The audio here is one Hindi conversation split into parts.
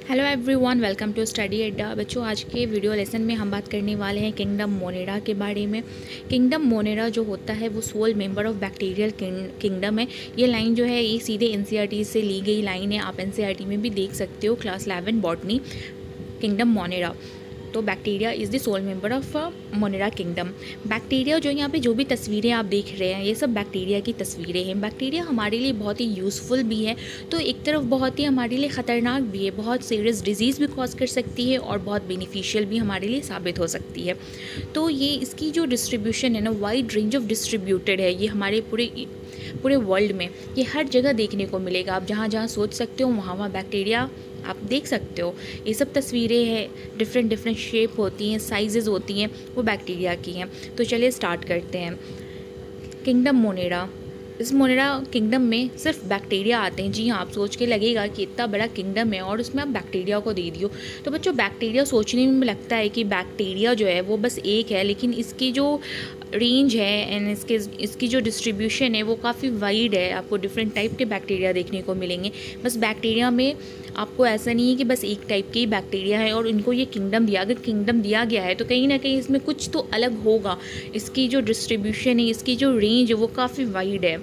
Hello everyone, welcome to Study Adda. बच्चों, आज के वीडियो लेसन में हम बात करने वाले हैं किंगडम मोनेरा के बारे में। किंगडम मोनेरा जो होता है वो sole member of bacterial kingdom है। ये लाइन जो है ये सीधे एनसीईआरटी से ली गई लाइन है। आप एनसीईआरटी में भी देख सकते हो, क्लास 11 बॉटनी, किंगडम मोनेरा। तो bacteria is the sole member of Monera kingdom. Bacteria जो यहाँ पे जो भी तस्वीरें आप देख रहे हैं ये सब बैक्टीरिया की तस्वीरें हैं। बैक्टीरिया हमारे लिए बहुत ही यूज़फुल भी है, तो एक तरफ बहुत ही हमारे लिए ख़तरनाक भी है। बहुत सीरियस डिजीज़ भी कॉज कर सकती है और बहुत बेनिफिशियल भी हमारे लिए साबित हो सकती है। तो ये इसकी जो डिस्ट्रीब्यूशन है ना, वाइड रेंज ऑफ डिस्ट्रीब्यूटेड है। ये हमारे पूरे वर्ल्ड में ये हर जगह देखने को मिलेगा। आप जहाँ जहाँ सोच सकते हो वहाँ वहाँ बैक्टीरिया आप देख सकते हो। ये सब तस्वीरें हैं, डिफरेंट शेप होती हैं, साइजेस होती हैं, वो बैक्टीरिया की हैं। तो चलिए स्टार्ट करते हैं। Kingdom Monera. इस मोनेरा किंगडम में सिर्फ बैक्टीरिया आते हैं। जी हाँ, आप सोच के लगेगा कि इतना बड़ा किंगडम है और उसमें आप बैक्टीरिया को दे दियो। तो बच्चों, बैक्टीरिया सोचने में लगता है कि बैक्टीरिया जो है वो बस एक है, लेकिन इसकी जो रेंज है एंड इसकी जो डिस्ट्रीब्यूशन है वो काफ़ी वाइड है। आपको डिफरेंट टाइप के बैक्टीरिया देखने को मिलेंगे। बस बैक्टीरिया में आपको ऐसा नहीं है कि बस एक टाइप के ही बैक्टीरिया है और इनको ये किंगडम दिया। अगर किंगडम दिया गया है तो कहीं ना कहीं इसमें कुछ तो अलग होगा। इसकी जो डिस्ट्रीब्यूशन है, इसकी जो रेंज है वो काफ़ी वाइड है।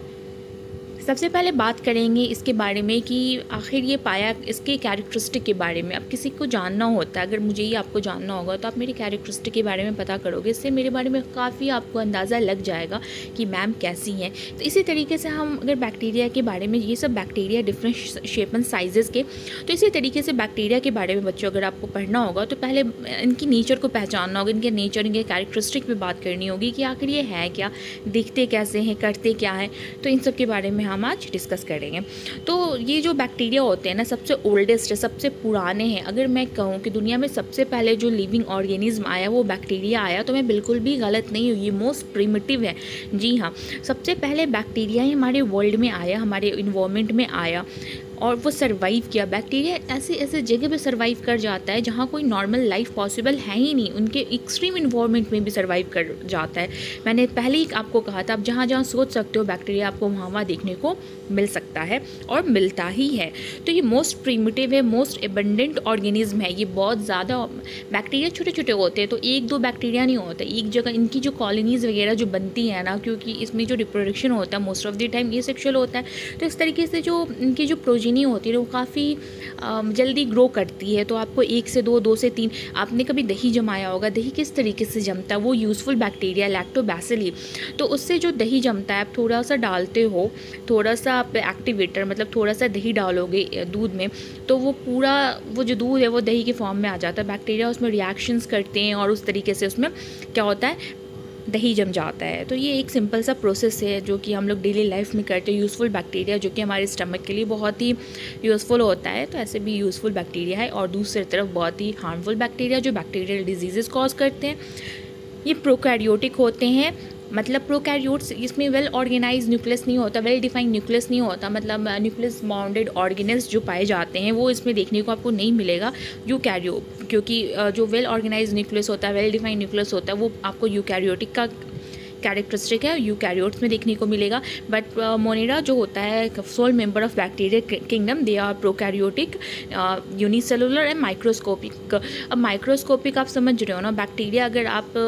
सबसे पहले बात करेंगे इसके बारे में कि आखिर ये पाया, इसके कैरेक्टरिस्टिक के बारे में। अब किसी को जानना होता है, अगर मुझे ये आपको जानना होगा तो आप मेरे कैरेक्टरिस्टिक के बारे में पता करोगे। इससे मेरे बारे में काफ़ी आपको अंदाज़ा लग जाएगा कि मैम कैसी हैं। तो इसी तरीके से हम अगर बैक्टीरिया के बारे में, ये सब bacteria different shape and sizes के, तो इसी तरीके से बैक्टीरिया के बारे में बच्चों अगर आपको पढ़ना होगा तो पहले इनकी नेचर को पहचानना होगा। इनके नेचर, इनके कैरेक्टरिस्टिक पे बात करनी होगी कि आखिर ये है क्या, दिखते कैसे हैं, करते क्या हैं। तो इन सब के बारे में हम आज डिस्कस करेंगे। तो ये जो बैक्टीरिया होते हैं ना, सबसे ओल्डेस्ट है, सबसे पुराने हैं। अगर मैं कहूँ कि दुनिया में सबसे पहले जो लिविंग ऑर्गेनिज्म आया वो बैक्टीरिया आया, तो मैं बिल्कुल भी गलत नहीं हूँ। ये मोस्ट प्रिमिटिव है। जी हाँ, सबसे पहले बैक्टीरिया ही हमारे वर्ल्ड में आया, हमारे इन्वायरमेंट में आया और वो सर्वाइव किया। बैक्टीरिया ऐसे ऐसे जगह पे सर्वाइव कर जाता है जहाँ कोई नॉर्मल लाइफ पॉसिबल है ही नहीं। उनके एक्सट्रीम इन्वायरमेंट में भी सर्वाइव कर जाता है। मैंने पहले ही आपको कहा था, आप जहाँ जहाँ सोच सकते हो बैक्टीरिया आपको वहाँ वहाँ देखने को मिल सकता है और मिलता ही है। तो ये मोस्ट प्रिमिटिव है, मोस्ट एबंडेंट ऑर्गेनिज्म है। ये बहुत ज़्यादा बैक्टीरिया छोटे छोटे होते हैं, तो एक दो बैक्टीरिया नहीं होता एक जगह। इनकी जो कॉलोनीज़ वगैरह जो बनती है ना, क्योंकि इसमें जो रिप्रोडक्शन होता है मोस्ट ऑफ द टाइम ये सेक्शुअल होता है, तो इस तरीके से जो इनकी जो प्रोजीनी होती है वो काफ़ी जल्दी ग्रो करती है। तो आपको 1 से 2, 2 से 3, आपने कभी दही जमाया होगा। दही किस तरीके से जमता है, वो यूज़फुल बैक्टीरिया लैक्टोबैसिली। तो उससे जो दही जमता है, आप थोड़ा सा डालते हो, थोड़ा सा आप एक्टिवेटर मतलब थोड़ा सा दही डालोगे दूध में, तो वो पूरा वो जो दूध है वो दही के फॉर्म में आ जाता है। बैक्टीरिया उसमें रिएक्शंस करते हैं और उस तरीके से उसमें क्या होता है, दही जम जाता है। तो ये एक सिंपल सा प्रोसेस है जो कि हम लोग डेली लाइफ में करते हैं। यूज़फुल बैक्टीरिया जो कि हमारे स्टमक के लिए बहुत ही यूज़फुल होता है, तो ऐसे भी यूज़फुल बैक्टीरिया है। और दूसरी तरफ बहुत ही हार्मफुल बैक्टीरिया जो बैक्टीरियल डिजीज़ कॉज करते हैं, ये प्रोकैरियोटिक होते हैं। मतलब प्रोकैरियोट्स, इसमें वेल ऑर्गेनाइज न्यूक्लियस नहीं होता, वेल डिफाइंड न्यूक्लियस नहीं होता। मतलब न्यूक्लियस बाउंडेड ऑर्गेनेल्स जो पाए जाते हैं वो इसमें देखने को आपको नहीं मिलेगा यूकैरियो, क्योंकि जो वेल ऑर्गेनाइज न्यूक्लियस होता है, वेल डिफाइंड न्यूक्लियस होता है, वो आपको यूकैरियोटिक का कैरेक्टरिस्टिक है, यूकैरियोट्स में देखने को मिलेगा। बट मोनेरा जो होता है sole member of bacteria kingdom, they are prokaryotic, unicellular and microscopic. अब माइक्रोस्कोपिक आप समझ रहे हो ना, बैक्टीरिया अगर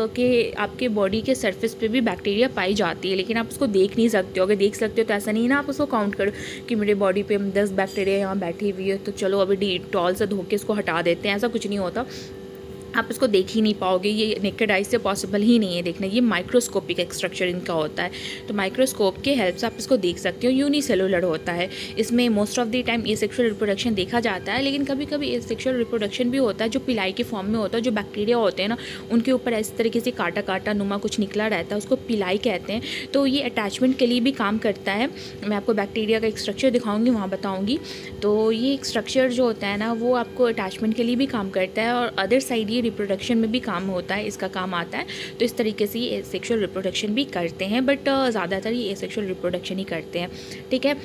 आपके बॉडी के सरफेस पे भी बैक्टीरिया पाई जाती है, लेकिन आप उसको देख नहीं सकते हो। अगर देख सकते हो तो ऐसा नहीं ना आप उसको काउंट करो कि मेरे बॉडी पे 10 बैक्टीरिया यहाँ बैठी हुई है तो चलो अभी डिटॉल से धो के इसको हटा देते हैं। ऐसा कुछ नहीं होता, आप इसको देख ही नहीं पाओगे। ये नेकेड आई से पॉसिबल ही नहीं है देखना। ये माइक्रोस्कोपिक स्ट्रक्चर इनका होता है, तो माइक्रोस्कोप के हेल्प से आप इसको देख सकते हो। यूनिसेलुलर होता है, इसमें most of the time asexual reproduction देखा जाता है, लेकिन कभी कभी एसेक्सुअल रिप्रोडक्शन भी होता है जो पिलाई के फॉर्म में होता है। जो बैक्टीरिया होते हैं ना, उनके ऊपर इस तरीके से काटा काटा नुमा कुछ निकला रहता है, उसको पिलाई कहते हैं। तो ये अटैचमेंट के लिए भी काम करता है। मैं आपको बैक्टीरिया का एक स्ट्रक्चर दिखाऊंगी, वहाँ बताऊँगी। तो ये एक स्ट्रक्चर जो होता है ना, वो आपको अटैचमेंट के लिए भी काम करता है और अदर साइड ये रिप्रोडक्शन में भी काम होता है, इसका काम आता है। तो इस तरीके से ये सेक्सुअल रिप्रोडक्शन भी करते हैं, बट ज़्यादातर ये सेक्सुअल रिप्रोडक्शन ही करते हैं। ठीक है,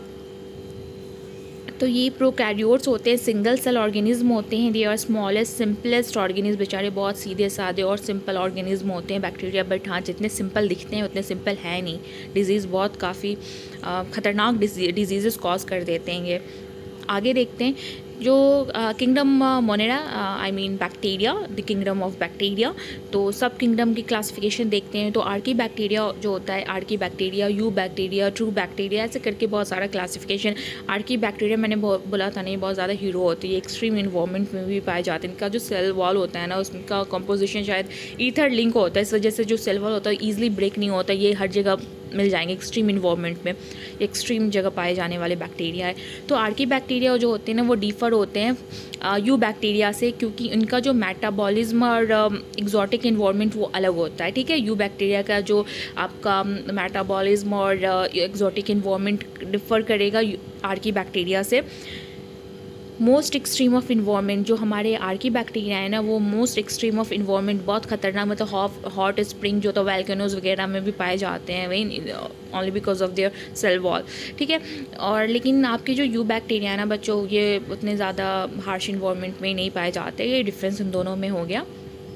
तो ये प्रोकैरियोट्स होते हैं, सिंगल सेल ऑर्गेनिज्म होते हैं। They are smallest simplest organism, बेचारे बहुत सीधे साधे और सिंपल ऑर्गेनिज्म होते हैं बैक्टीरिया। बट हाँ, जितने सिंपल दिखते हैं उतने सिंपल है नहीं। डिजीज़ बहुत काफ़ी ख़तरनाक डिजीज़ कॉज कर देते हैं ये। आगे देखते हैं जो kingdom Monera, I mean bacteria, the kingdom of bacteria. तो सब किंगडम की क्लासिफिकेशन देखते हैं। तो आर्की बैक्टीरिया जो होता है, archaebacteria, eubacteria, true bacteria, ऐसे करके बहुत सारा क्लासिफिकेशन। आर्की बैक्टीरिया मैंने बोला था नहीं, बहुत ज़्यादा हीरो होती है, एक्सट्रीम इन्वायरमेंट में भी पाए जाते हैं। इनका जो सेल वॉल होता है ना, उसका कंपोजिशन शायद ईथर लिंक होता है, इस वजह से जो सेल वॉल होता है ईजिली ब्रेक नहीं होता। ये हर जगह मिल जाएंगे एक्सट्रीम इन्वायरमेंट में, एक्सट्रीम जगह पाए जाने वाले बैक्टीरिया है। तो आर्की बैक्टीरिया जो होते हैं ना, वो डिफ़र होते हैं यू बैक्टीरिया से, क्योंकि इनका जो मेटाबॉलिज्म और एग्जॉटिक इन्वायरमेंट वो अलग होता है। ठीक है, यू बैक्टीरिया का जो आपका मेटाबॉलिज्म और एग्जॉटिक इन्वायरमेंट डिफ़र करेगा आर्की बैक्टीरिया से। मोस्ट एक्सट्रीम ऑफ इन्वायरमेंट जो हमारे आर्की बैक्टीरिया है ना, वो मोस्ट एक्सट्रीम ऑफ इन्वायरमेंट, बहुत ख़तरनाक, मतलब हॉट स्प्रिंग जो तो वैल्केनोज वगैरह में भी पाए जाते हैं, वही only because of their cell wall. ठीक है, और लेकिन आपके जो यू बैक्टीरिया है ना बच्चों, ये उतने ज़्यादा हार्श इन्वायरमेंट में नहीं पाए जाते। ये डिफरेंस इन दोनों में हो गया।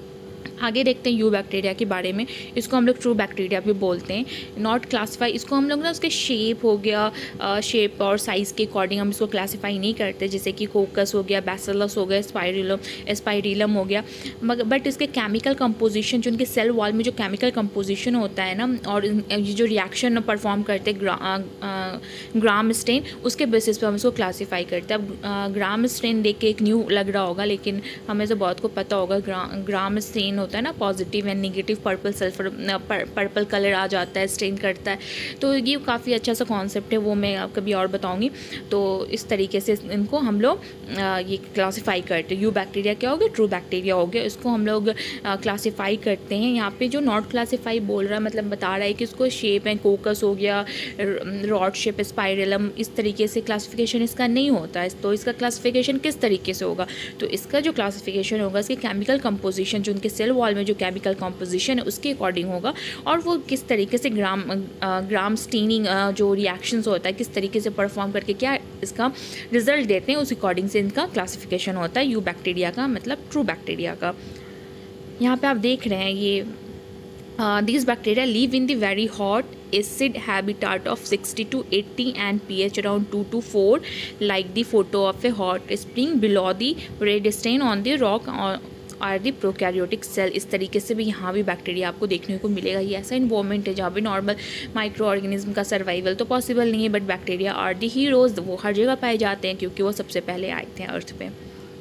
आगे देखते हैं यू बैक्टीरिया के बारे में। इसको हम लोग ट्रू बैक्टीरिया भी बोलते हैं। नॉट क्लासीफाई, इसको हम लोग ना उसके शेप हो गया, शेप और साइज़ के अकॉर्डिंग हम इसको क्लासीफाई नहीं करते, जैसे कि कोकस हो गया, बैसिलस हो गया, स्पाइरिलम हो गया। बट इसके केमिकल कंपोजिशन, जो इनके सेल वॉल में जो केमिकल कंपोजिशन होता है ना, और ये जो रिएक्शन परफॉर्म करते हैं ग्राम स्टेन, उसके बेसिस पे हम इसको क्लासीफाई करते हैं। अब ग्राम स्टेन देख के एक न्यू लग रहा होगा, लेकिन हमें से बहुत को पता होगा ग्राम स्टेन होता है ना, positive and negative purple sulphur, purple colour आ जाता है, स्टेन करता है। तो ये काफ़ी अच्छा सा कॉन्सेप्ट है, वो मैं कभी और बताऊंगी। तो इस तरीके से इनको हम लोग ये क्लासीफाई करते हैं। यू बैक्टीरिया क्या हो गया, ट्रू बैक्टीरिया हो गया, इसको हम लोग क्लासीफाई करते हैं। यहाँ पे जो नॉट क्लासीफाई बोल रहा है, मतलब बता रहा है कि इसको शेप है, कोकस हो गया, रॉड शेप, स्पाइरलम, इस तरीके से क्लासिफिकेशन इसका नहीं होता है। तो इसका क्लासिफिकेशन किस तरीके से होगा, तो इसका जो क्लासिफिकेशन होगा, इसके केमिकल कंपोजिशन, जो उनके सेल वॉल में जो केमिकल कंपोजिशन है उसके अकॉर्डिंग होगा, और वो किस तरीके से ग्राम स्टेनिंग जो रिएक्शंस होता है, किस तरीके से परफॉर्म करके क्या इसका रिजल्ट देते हैं, उस अकॉर्डिंग से इनका क्लासिफिकेशन होता है यू बैक्टीरिया का, मतलब ट्रू बैक्टीरिया का। यहाँ पे आप देख रहे हैं ये these bacteria live in the very hot acid habitat of 60 to 80 and pH around 2 to 4, like the photo of a hot spring below the red stain on the rock और दी प्रोकैरियोटिक सेल। इस तरीके से भी यहाँ भी बैक्टीरिया आपको देखने को मिलेगा। ये ऐसा इन्वायरमेंट है जहाँ भी नॉर्मल माइक्रो ऑर्गेनिज्म का सर्वाइवल तो पॉसिबल नहीं है, but bacteria are the heroes, वो हर जगह पाए जाते हैं क्योंकि वो सबसे पहले आए थे अर्थ पे।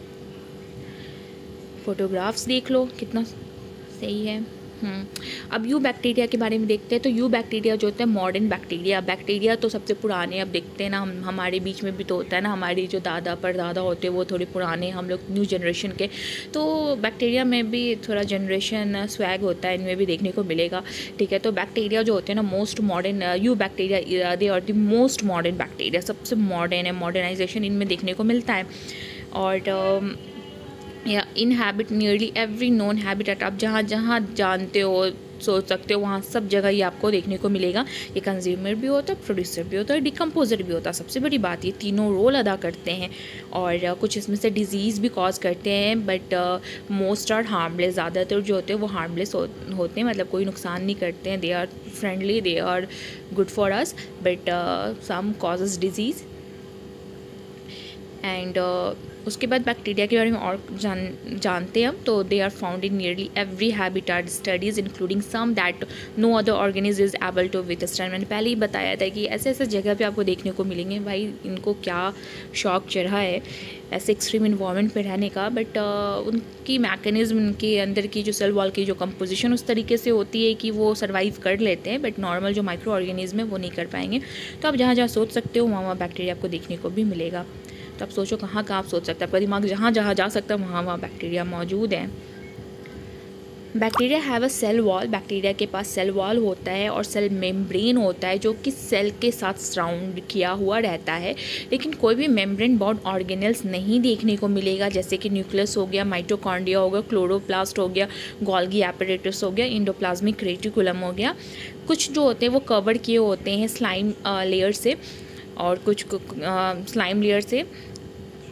फोटोग्राफ्स देख लो कितना सही है। अब यू बैक्टीरिया के बारे में देखते हैं। तो यू बैक्टीरिया जो होता है मॉडर्न बैक्टीरिया, बैक्टीरिया तो सबसे पुराने, अब देखते हैं ना हमारे बीच में भी तो होता है ना, हमारी जो दादा परदादा होते हैं वो थोड़े पुराने, हम लोग न्यू जनरेशन के। तो बैक्टीरिया में भी थोड़ा जनरेशन स्वैग होता है, इनमें भी देखने को मिलेगा। ठीक है, तो बैक्टीरिया जो होते हैं ना most modern, eubacteria they are the most modern bacteria, सबसे मॉडर्न है, मॉडर्नाइजेशन इनमें देखने को मिलता है। और या inhabit nearly every known habitat, आप जहाँ जहाँ जानते हो सोच सकते हो वहाँ सब जगह ये आपको देखने को मिलेगा। ये कंज्यूमर भी होता है, प्रोड्यूसर भी होता है, डिकम्पोजर भी होता है। सबसे बड़ी बात ये तीनों रोल अदा करते हैं, और कुछ इसमें से डिजीज़ भी कॉज करते हैं, बट मोस्ट आर हार्मलेस। ज़्यादातर जो होते हैं वो हार्मलेस होते हैं, मतलब कोई नुकसान नहीं करते हैं। They are friendly, they are good for us, but some causes disease. And उसके बाद बैक्टीरिया के बारे में और जानते हैं हम। तो they are found in nearly every habitat studies including some that no other organism is able to withstand. मैंने पहले ही बताया था कि ऐसे ऐसे जगह पे आपको देखने को मिलेंगे। भाई इनको क्या शौक चढ़ा है ऐसे एक्सट्रीम इन्वायरमेंट पे रहने का, बट उनकी मैकेनिज्म, उनके अंदर की जो सेल वॉल की जो कंपोजिशन उस तरीके से होती है कि वो सर्वाइव कर लेते हैं, बट नॉर्मल जो माइक्रो ऑर्गेनिज्म है वो नहीं कर पाएंगे। तो आप जहाँ जहाँ सोच सकते हो वहाँ बैक्टीरिया आपको देखने को भी मिलेगा। तो आप सोचो कहाँ आप सोच सकते हैं, आपका दिमाग जहाँ जहाँ जा सकता है वहाँ बैक्टीरिया मौजूद है। Bacteria have a cell wall, bacteria के पास सेल वॉल होता है और सेल मेम्ब्रेन होता है जो कि सेल के साथ सराउंड किया हुआ रहता है। लेकिन कोई भी मेम्ब्रेन बाउंड ऑर्गेनेल्स नहीं देखने को मिलेगा, जैसे कि न्यूक्लियस हो गया, माइटोकॉन्ड्रिया हो गया, क्लोरोप्लास्ट हो गया, गोल्गी एपरेटस हो गया, एंडोप्लाज्मिक रेटिकुलम हो गया। कुछ जो होते हैं वो कवर किए होते हैं स्लाइम लेयर से, और कुछ स्लाइम लेयर से,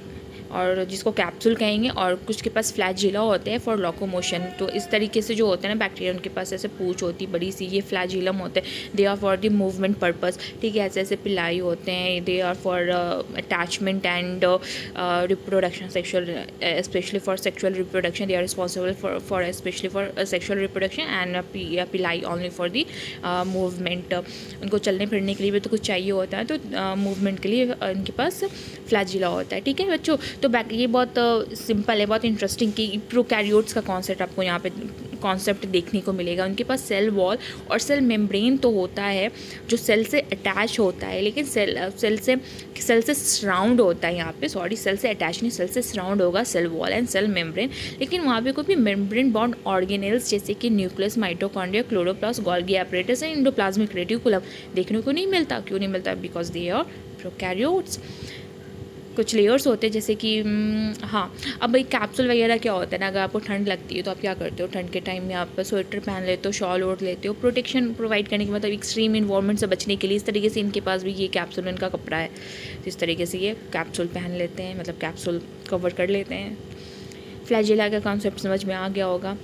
और जिसको कैप्सूल कहेंगे, और कुछ के पास फ्लैजिला होते हैं फॉर लोकोमोशन। तो इस तरीके से जो होते हैं ना बैक्टीरिया, उनके पास ऐसे पूंछ होती है बड़ी सी, ये फ्लैजिलम होते हैं, they are for the movement purpose, ठीक है। ऐसे ऐसे पिलाई होते हैं, they are for attachment and reproduction, sexual specially for sexual reproduction, they are responsible for specially for sexual reproduction, and pili only for the movement. उनको चलने फिरने के लिए भी तो कुछ चाहिए होता है, तो मूवमेंट के लिए इनके पास फ्लैजिला होता है, ठीक है बच्चों। तो ये बहुत सिंपल है, बहुत इंटरेस्टिंग कि प्रोकैरियोट्स का कॉन्सेप्ट आपको यहाँ पे कॉन्सेप्ट देखने को मिलेगा। उनके पास सेल वॉल और सेल मेम्ब्रेन तो होता है जो सेल से अटैच होता है, लेकिन सेल से सराउंड होता है यहाँ पे, सॉरी सेल से अटैच नहीं, सेल से सराउंड होगा cell wall and cell membrane. लेकिन वहाँ पे कोई भी मेम्ब्रेन बॉन्ड ऑर्गेनेल्स जैसे कि nucleus, mitochondria, chloroplast, Golgi apparatus and endoplasmic reticulum देखने को नहीं मिलता। क्यों नहीं मिलता? Because they are prokaryotes. कुछ लेयर्स होते हैं जैसे कि हाँ, अब भाई कैप्सूल वगैरह क्या होता है ना, अगर आपको ठंड लगती है तो आप क्या करते हो, ठंड के टाइम में आप स्वेटर पहन लेते हो, शॉल ओढ़ लेते हो, प्रोटेक्शन प्रोवाइड करने के मतलब एक्सट्रीम इन्वायरमेंट से बचने के लिए। इस तरीके से इनके पास भी ये कैप्सूल इनका कपड़ा है, इस तरीके से ये कैप्सूल पहन लेते हैं, मतलब कैप्सूल कवर कर लेते हैं। फ्लैजिला का कॉन्सेप्ट समझ में आ गया होगा।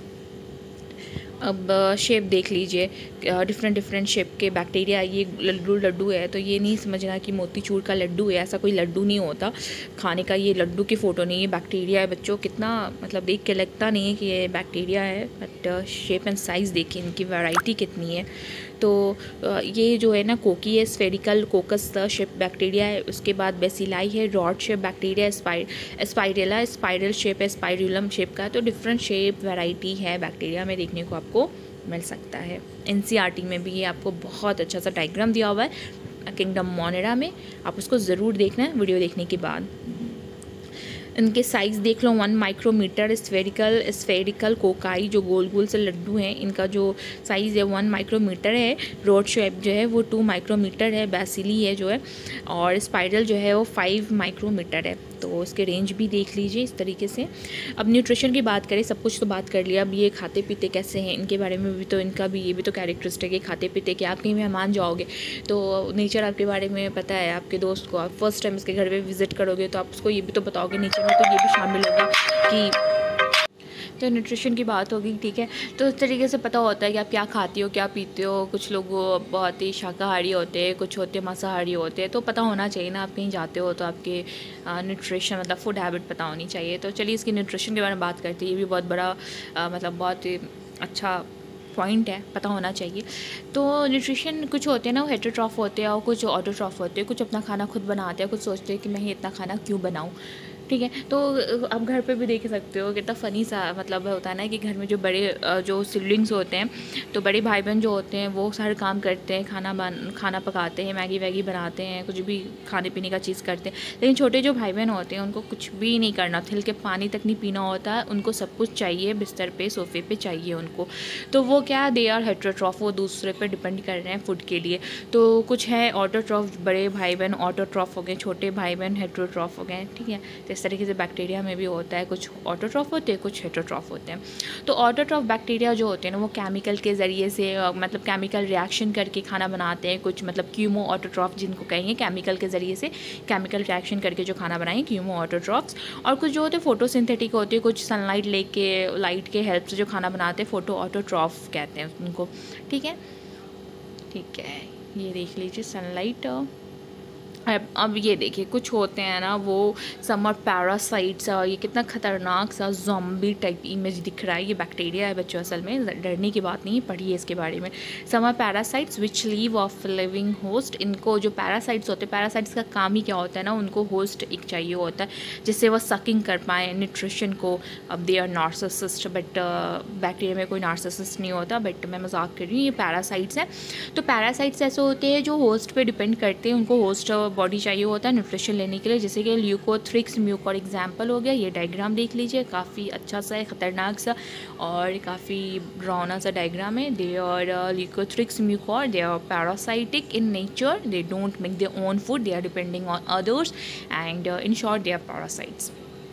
अब शेप देख लीजिए, डिफरेंट शेप के बैक्टीरिया। ये लड्डू है, तो ये नहीं समझना कि मोतीचूर का लड्डू है, ऐसा कोई लड्डू नहीं होता खाने का। ये लड्डू की फ़ोटो नहीं है, बैक्टीरिया है बच्चों। कितना मतलब देख के लगता नहीं है कि ये बैक्टीरिया है, बट शेप एंड साइज़ देखिए, इनकी वैरायटी कितनी है। तो ये जो है ना कोकी है, स्फेरिकल कोकस शेप बैक्टीरिया है। उसके बाद बेसिलाई है, rod shape bacteria, spirilla spiral shape है, स्पाइरुलम शेप का। तो डिफरेंट शेप वैरायटी है बैक्टीरिया में, देखने को आपको मिल सकता है। एनसीईआरटी में भी ये आपको बहुत अच्छा सा डायग्राम दिया हुआ है किंगडम मोनेरा में, आप उसको ज़रूर देखना है वीडियो देखने के बाद। इनके साइज़ देख लो, 1 माइक्रोमीटर। स्फेरिकल कोकाई जो गोल गोल से लड्डू हैं, इनका जो साइज़ है 1 माइक्रोमीटर है। रोड शेप जो है वो 2 माइक्रोमीटर है। बैसिली है जो है, और स्पाइरल जो है वो 5 माइक्रोमीटर है। तो इसके रेंज भी देख लीजिए इस तरीके से। अब न्यूट्रिशन की बात करें, सब कुछ तो बात कर लिया। अब ये खाते पीते कैसे हैं, इनके बारे में भी तो इनका भी ये भी तो कैरेक्टरिस्टिक है खाते पीते के। आप कहीं मेहमान जाओगे तो नेचर आपके बारे में पता है, आपके दोस्त को आप फर्स्ट टाइम उसके घर पे विजिट करोगे तो आप उसको ये भी तो बताओगे नेचर में, तो ये भी शामिल होगा कि तो न्यूट्रिशन की बात होगी, ठीक है। तो इस तरीके से पता होता है कि आप क्या खाती हो, क्या पीते हो। कुछ लोग बहुत ही शाकाहारी होते हैं, कुछ होते हैं मांसाहारी होते हैं। तो पता होना चाहिए ना, आप कहीं जाते हो तो आपके न्यूट्रिशन मतलब फूड हैबिट पता होनी चाहिए। तो चलिए इसकी न्यूट्रिशन के बारे में बात करते हैं। ये भी बहुत बड़ा मतलब बहुत ही अच्छा पॉइंट है, पता होना चाहिए। तो न्यूट्रिशन कुछ होते हैं ना, वो हेटेरोट्रॉफ होते हैं और कुछ ऑटोट्रॉफ होते हैं। कुछ अपना खाना खुद बनाते हैं, कुछ सोचते हैं कि मैं इतना खाना क्यों बनाऊँ, ठीक है। तो आप घर पे भी देख सकते हो कितना फ़नी सा मतलब होता है ना कि घर में जो बड़े जो सिबलिंग्स होते हैं, तो बड़े भाई बहन जो होते हैं वो सारे काम करते हैं, खाना पकाते हैं, मैगी वैगी बनाते हैं, कुछ भी खाने पीने का चीज़ करते हैं। लेकिन छोटे जो भाई बहन होते हैं उनको कुछ भी नहीं करना, थिल के पानी तक नहीं पीना होता है। उनको सब कुछ चाहिए, बिस्तर पे सोफे पे चाहिए उनको। तो वो क्या, दे आर हेटेरोट्रॉफ, वो दूसरे पे डिपेंड कर रहे हैं फूड के लिए। तो कुछ है ऑटोट्रॉफ, बड़े भाई बहन ऑटोट्रॉफ हो गए, छोटे भाई बहन हेटेरोट्रॉफ हो गए, ठीक है। इस तरीके से बैक्टीरिया में भी होता है, कुछ ऑटोट्रॉफ होते हैं, कुछ हेटेरोट्रॉफ होते हैं। तो ऑटोट्रॉफ बैक्टीरिया जो होते हैं ना, वो केमिकल के ज़रिए से मतलब केमिकल रिएक्शन करके खाना बनाते हैं। कुछ मतलब क्यूमो ऑटोट्रॉफ जिनको कहेंगे, केमिकल के ज़रिए से केमिकल रिएक्शन करके जो खाना बनाएंगे, क्यूमो ऑटोट्रॉफ्स। और कुछ जो होते हैं फोटोसिंथेटिक होते हैं, कुछ सनलाइट लेके लाइट के हेल्प से जो खाना बनाते हैं, फोटो ऑटोट्रॉफ कहते हैं उनको, ठीक है। ठीक है, ये देख लीजिए सनलाइट। अब ये देखिए कुछ होते हैं ना वो समर पैरासाइट्स, ये कितना ख़तरनाक सा ज़ॉम्बी टाइप इमेज दिख रहा है। ये बैक्टीरिया है बच्चों, असल में डरने की बात नहीं, पढ़िए इसके बारे में। Some are parasites which live off living host. इनको जो पैरासाइट्स होते हैं, पैरासाइट्स का काम ही क्या होता है ना, उनको होस्ट एक चाहिए होता है जिससे वो सकिंग कर पाएँ न्यूट्रिशन को। अब they are narcissist, but bacteria में कोई नार्सिसिस्ट नहीं होता, बट मैं मजाक कर रही हूँ, ये पैरासाइट्स हैं। तो पैरासाइट्स ऐसे होते हैं जो होस्ट पे डिपेंड करते हैं, उनको होस्ट बॉडी चाहिए होता है न्यूट्रिशन लेने के लिए, जैसे कि ल्यूकोथ्रिक्स म्यूकोर एग्जाम्पल हो गया। ये डायग्राम देख लीजिए, काफ़ी अच्छा सा है, ख़तरनाक सा और काफ़ी ड्राउना सा डायग्राम है। They are Leucothrix Mucor, they are parasitic in nature, they don't make their own food, they are depending on others and in short they are parasites.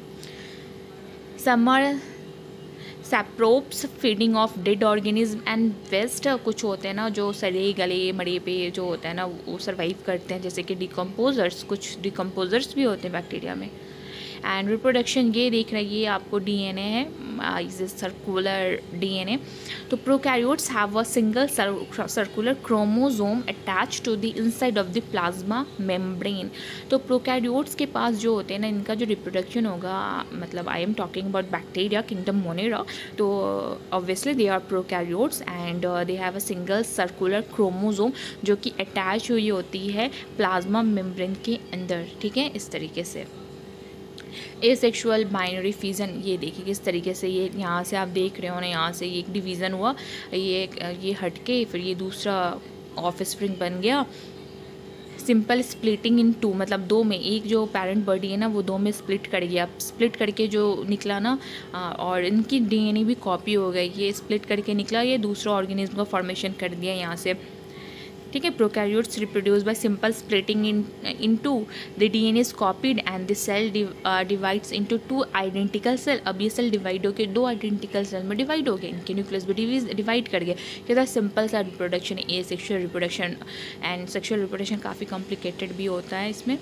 Some are saprophytes feeding off dead organism and waste. कुछ होते हैं ना जो सड़े गले मरे पे जो होता है ना वो सर्वाइव करते हैं, जैसे कि डिकम्पोजर्स, कुछ डिकम्पोजर्स भी होते हैं बैक्टीरिया में। एंड रिप्रोडक्शन ये देख रहे हैं, ये आपको डीएनए है, इज सर्कुलर डीएनए। तो prokaryotes have a single circular chromosome attach to the inside of the plasma membrane. तो प्रोकैरियोट्स के पास जो होते हैं ना, इनका जो रिप्रोडक्शन होगा, मतलब I am talking about bacteria kingdom Monera, तो obviously they are prokaryotes and they have a single circular chromosome जो कि अटैच हुई होती है प्लाज्मा मेम्ब्रेन के अंदर। ठीक है, इस तरीके से एसेक्सुअल बाइनरी फिजन, ये देखिए किस तरीके से, ये यहाँ से आप देख रहे हो ना, यहाँ से ये एक डिवीज़न हुआ, ये हट के फिर ये दूसरा ऑफ स्प्रिंग बन गया। सिंपल स्प्लिटिंग इन टू, मतलब दो में, एक जो पेरेंट बॉडी है ना वो दो में स्प्लिट कर गया, स्प्लिट करके जो निकला ना, और इनकी डीएनए भी कॉपी हो गई, ये स्प्लिट करके निकला, ये दूसरा ऑर्गेनिज्म का फॉर्मेशन कर दिया यहाँ से। ठीक है, prokaryotes reproduce by simple splitting into the DNA is copied and the cell divides into two identical cell. अब ये सेल डिवाइड होकर दो आइडेंटिकल सेल में डिवाइड हो गए, इनके न्यूक्लियस भी डिवाइड कर गए। कहता है सिंपल सा reproduction, asexual reproduction. And sexual reproduction काफ़ी कॉम्प्लिकेटेड भी होता है इसमें।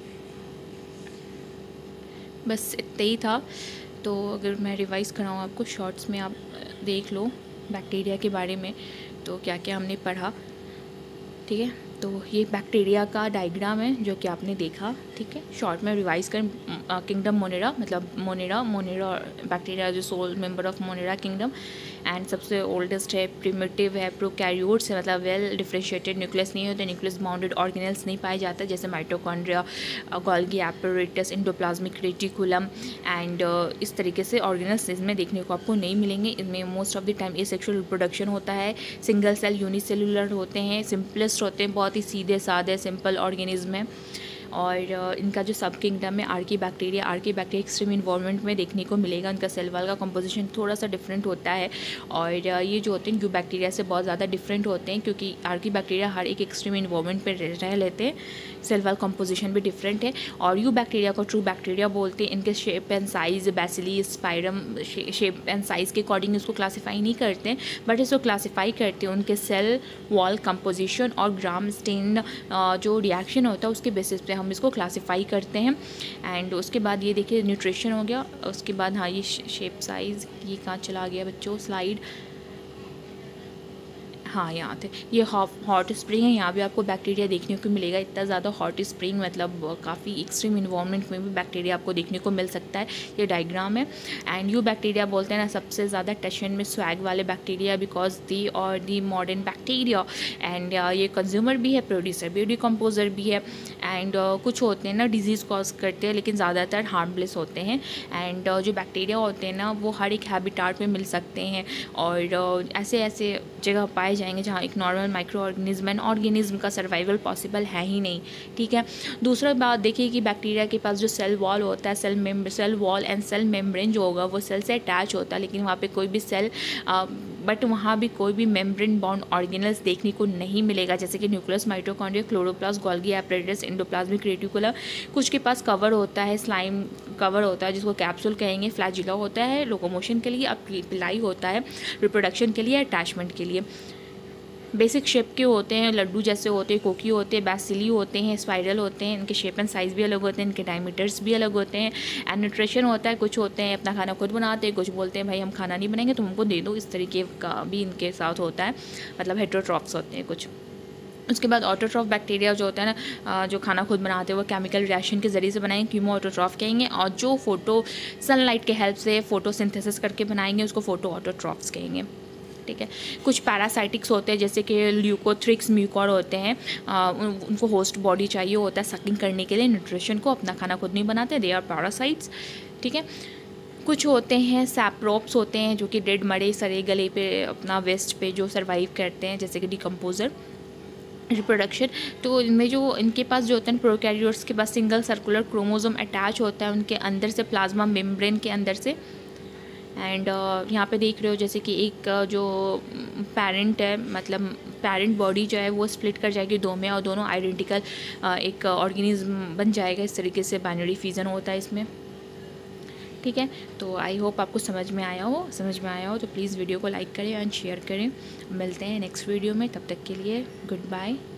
बस इतना ही था। तो अगर मैं रिवाइज़ कराऊँ आपको शॉर्ट्स में, आप देख लो बैक्टीरिया के बारे में तो क्या क्या हमने पढ़ा। ठीक है, तो ये बैक्टीरिया का डायग्राम है जो कि आपने देखा। ठीक है, शॉर्ट में रिवाइज करें, किंगडम मोनेरा, मतलब मोनेरा बैक्टीरिया जो sole member of Monera kingdom, and सबसे ओल्डेस्ट है, प्रिमिटिव है, प्रोकैरियोट्स है, मतलब वेल डिफरेंशिएटेड, न्यूक्लियस नहीं होते, न्यूक्लियस बाउंडेड ऑर्गेनेल्स नहीं पाए जाते जैसे mitochondria, Golgi apparatus, endoplasmic reticulum and इस तरीके से ऑर्गेनेल्स इसमें देखने को आपको नहीं मिलेंगे। इनमें most of the time asexual reproduction होता है, सिंगल सेल यूनिसेलुलर होते हैं, सिंपलेस्ट होते हैं, बहुत ही सीधे साधे सिंपल ऑर्गेनिज्म है। और इनका जो सब किंगडम है आर्की बैक्टीरिया एक्सट्रीम इन्वॉल्वमेंट में देखने को मिलेगा। इनका सेल वॉल का कंपोजिशन थोड़ा सा डिफरेंट होता है, और ये जो होते हैं यू बैक्टीरिया से बहुत ज़्यादा डिफरेंट होते हैं, क्योंकि आर्की बैक्टीरिया हर एक एक्सट्रीम इन्वॉल्वमेंट पर रह लेते हैं, सेल वॉल कंपोजिशन भी डिफरेंट है। और यू बैक्टीरिया को ट्रू बैक्टीरिया बोलते हैं। इनके shape and size, bacilli spirillum shape and size के अकॉर्डिंग इसको क्लासीफाई नहीं करते हैं, बट इसको क्लासीफाई करते हैं उनके सेल वॉल कंपोजिशन और ग्राम स्टेन जो रिएक्शन होता है उसके बेसिस पे हम इसको क्लासीफाई करते हैं। एंड उसके बाद ये देखिए न्यूट्रिशन हो गया। उसके बाद हाँ, ये शेप साइज़, ये कहाँ चला गया बच्चों स्लाइड, हाँ यहाँ थे, ये हॉट स्प्रिंग है, यहाँ भी आपको बैक्टीरिया देखने को मिलेगा। इतना ज़्यादा हॉट स्प्रिंग, मतलब काफ़ी एक्सट्रीम इन्वायरमेंट में भी बैक्टीरिया आपको देखने को मिल सकता है। ये डायग्राम है। एंड यू बैक्टीरिया बोलते हैं ना सबसे ज़्यादा टशन में स्वैग वाले bacteria, because the are the modern bacteria. And ये कंज्यूमर भी है, प्रोड्यूसर भी, डिकम्पोजर भी है। एंड कुछ होते हैं ना डिजीज़ कॉज करते हैं, लेकिन ज़्यादातर हार्मलेस होते हैं। एंड जो बैक्टीरिया होते हैं ना वो हर एक हैबिटाट में मिल सकते हैं, और ऐसे ऐसे जगह पाए जाएंगे जहाँ एक नॉर्मल माइक्रो ऑर्गेनिज्म का सर्वाइवल पॉसिबल है ही नहीं। ठीक है, दूसरा बात देखिए कि बैक्टीरिया के पास जो सेल वॉल होता है, cell wall and cell membrane जो होगा वो सेल से अटैच होता है, लेकिन वहाँ पे कोई भी सेल बट वहाँ भी कोई भी मेम्ब्रेन बाउंड ऑर्गेनल्स देखने को नहीं मिलेगा, जैसे कि nucleus, mitochondria, chloroplast, Golgi apparatus, endoplasmic reticulum. कुछ के पास कवर होता है, स्लाइम कवर होता है जिसको कैप्सूल कहेंगे, फ्लैजिला होता है लोकोमोशन के लिए, अब पिलाई होता है रिप्रोडक्शन के लिए, अटैचमेंट के लिए। बेसिक शेप के होते हैं, लड्डू जैसे होते हैं, कोकी होते हैं, बैसिली होते हैं, स्पाइरल होते हैं। इनके शेप एंड साइज़ भी अलग होते हैं, इनके डायमीटर्स भी अलग होते हैं। एंड न्यूट्रिशन होता है, कुछ होते हैं अपना खाना खुद बनाते हैं, कुछ बोलते हैं भाई हम खाना नहीं बनाएंगे तुम हमको दे दो, इस तरीके का भी इनके साथ होता है, मतलब हेटेरोट्रॉफ्स होते हैं कुछ। उसके बाद ऑटोट्रॉफ बैक्टीरिया जो होता है ना, जो खाना खुद बनाते हैं वो केमिकल रिएक्शन के ज़रिए से बनाएंगे, कीमो ऑटोट्रॉफ कहेंगे। और जो फोटो सनलाइट के हेल्प से फोटोसिंथेसिस करके बनाएंगे उसको फोटो ऑटोट्रॉफ्स कहेंगे। ठीक है, कुछ पैरासाइटिक्स होते हैं जैसे कि ल्यूकोथ्रिक्स, म्यूकॉर होते हैं, उनको होस्ट बॉडी चाहिए होता है सकिंग करने के लिए न्यूट्रिशन को, अपना खाना खुद नहीं बनाते, दे आर पैरासाइट्स। ठीक है, कुछ होते हैं सैप्रोप्स होते हैं जो कि डेड मरे सरे गले पे अपना वेस्ट पे जो सर्वाइव करते हैं, जैसे कि डिकम्पोजर रिप्रोडक्शन। तो इनमें जो इनके पास जो होते हैं प्रोकैरियोट्स के पास सिंगल सर्कुलर क्रोमोसोम अटैच होता है उनके अंदर से, प्लाज्मा मेम्ब्रेन के अंदर से। एंड यहाँ पे देख रहे हो जैसे कि एक जो पेरेंट है, मतलब पेरेंट बॉडी जो है वो स्प्लिट कर जाएगी दो में, और दोनों आइडेंटिकल एक ऑर्गेनिज्म बन जाएगा। इस तरीके से बाइनरी फ्यूजन होता है इसमें। ठीक है, तो आई होप आपको समझ में आया हो तो प्लीज़ वीडियो को लाइक करें एंड शेयर करें। मिलते हैं नेक्स्ट वीडियो में, तब तक के लिए गुड बाय।